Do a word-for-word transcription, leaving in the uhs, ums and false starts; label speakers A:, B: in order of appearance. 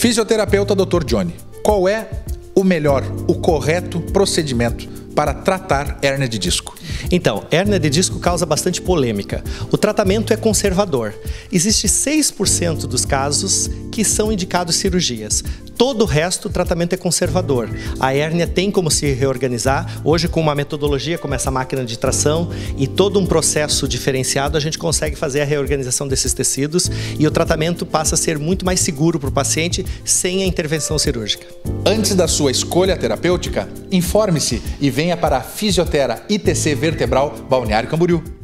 A: Fisioterapeuta doutor Johnny, qual é o melhor, o correto procedimento para tratar hérnia de disco?
B: Então, hérnia de disco causa bastante polêmica. O tratamento é conservador. Existe seis por cento dos casos que são indicados cirurgias. Todo o resto, o tratamento é conservador. A hérnia tem como se reorganizar. Hoje, com uma metodologia como essa máquina de tração e todo um processo diferenciado, a gente consegue fazer a reorganização desses tecidos e o tratamento passa a ser muito mais seguro para o paciente sem a intervenção cirúrgica.
A: Antes da sua escolha terapêutica, informe-se e venha para a Fisiotera I T C Vertebral Balneário Camboriú.